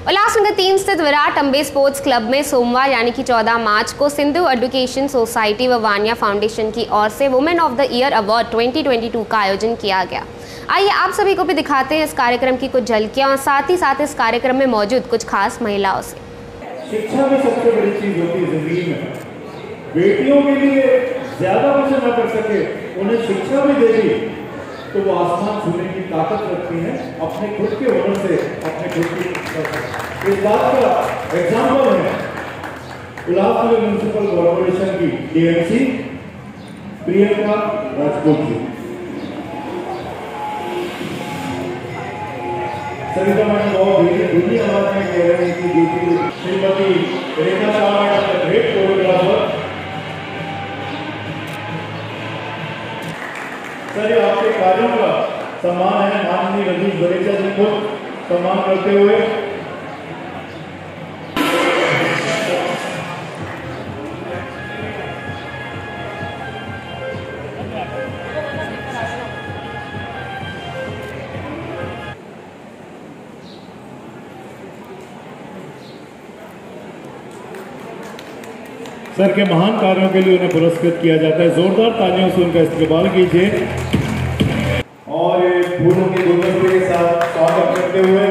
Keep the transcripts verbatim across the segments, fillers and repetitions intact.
उल्लासनगर तीन स्थित Virat Ambe sports club में सोमवार यानी कि चौदह मार्च को सिंधु एजुकेशन सोसाइटी व वानिया फाउंडेशन की ओर से women of the year award twenty twenty two का आयोजन किया गया। आइए आप सभी को भी दिखाते हैं इस कार्यक्रम की कुछ झलकियां और साथ ही साथ इस कार्यक्रम में मौजूद कुछ खास महिलाओं से। शिक्षा में सबसे बड़ी चीज होती है जिंदगी में, बेटियों के लिए ज्यादा कुछ ना कर सके, उन्हें शिक्षा भी दे दी तो वो आसमान छूने की ताकत रखती हैं अपने खुद के हुनर से, अपने खुद की से। इस बात का एग्जाम्पल है उल्लासनगर म्युनिसिपल कॉर्पोरेशन की डीएमसी प्रियंका राजपूत जी। सरिता मैडम बहुत धीमी आवाज में कह रहे हैं कि duty Shrimati Rekha Shah madam great choreographer. Sir ये आपके कार्यों का सम्मान है, माननीय रजनीश बरेचा जी को सम्मान करते हुए सर के महान कार्यों के लिए उन्हें पुरस्कृत किया जाता है। जोरदार तालियों से उनका इस्तेमाल कीजिए और फूलों के गुलदस्ते के साथ स्वागत करते हुए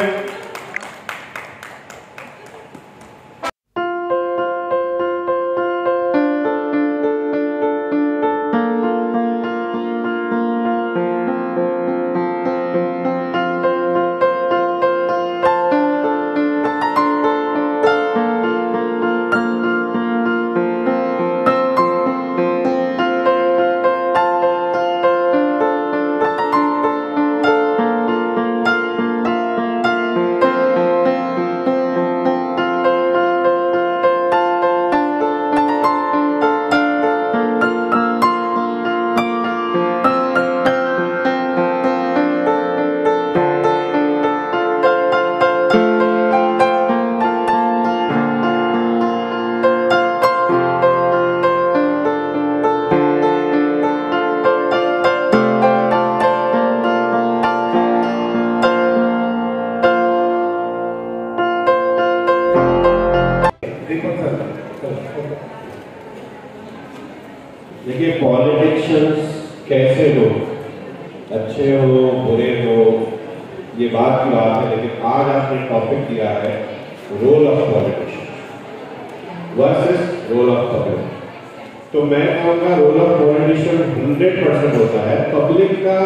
देखिए पॉलिटिशियंस कैसे हो, अच्छे हो बुरे हो, ये बात की बात है, लेकिन आज आपने टॉपिक दिया है role of politician versus role of public. तो मैं कहूँगा role of politician hundred percent होता है, पब्लिक का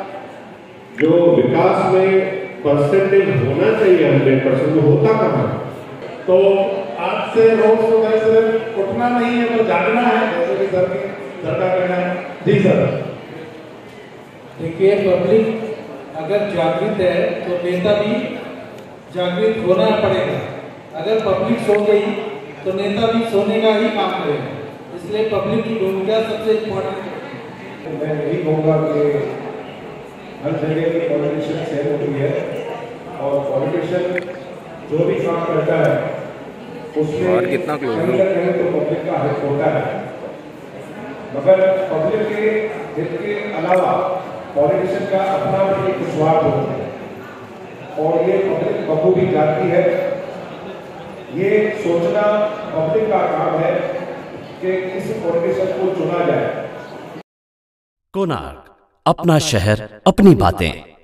जो विकास में परसेंटेज होना चाहिए हंड्रेड परसेंट वो होता कहाँ। तो आज से रोज सुबह सिर्फ उठना नहीं है तो जागना है, जैसे कि सर की सर का कहना है। जी सर। देखिए पब्लिक अगर जागृत है तो नेता भी जागृत होना पड़ेगा। अगर पब्लिक सो गई तो नेता भी सोने का ही काम करेगा, इसलिए पब्लिक की भूमिका सबसे इम्पोर्टेंट है। मैं यही कहूँगा कि हर जगह की पॉलिटिशियन सेम होती है और पॉलिटिशियन जो भी काम करता है उसमें और कितना कहीं ना कहीं तो पब्लिक का हित होता है, मगर पब्लिक के हित के अलावा पॉलिटिशियन का अपना भी एक स्वार्थ होता है और ये पब्लिक बखूबी जानती है। ये सोचना पब्लिक का काम है कि किस पॉलिटिशियन को चुना जाए। कोणार्क, अपना शहर अपनी बातें।